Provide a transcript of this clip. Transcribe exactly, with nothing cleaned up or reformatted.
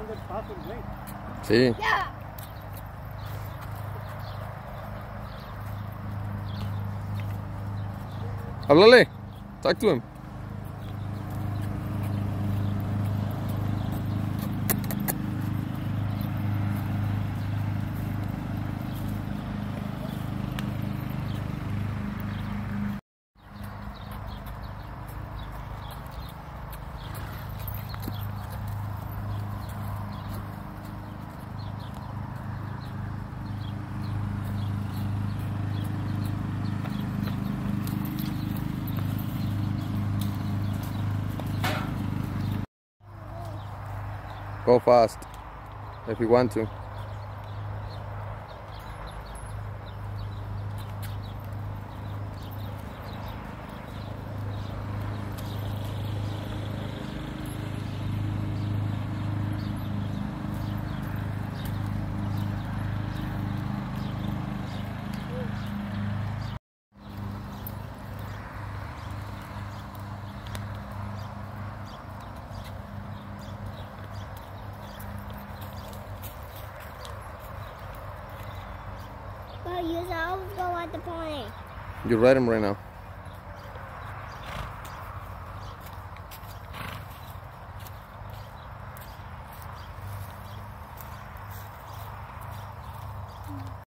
Sí. Yeah. Háblale. Talk to him. Go fast if you want to. Well, you always go at the point. You ride him right now.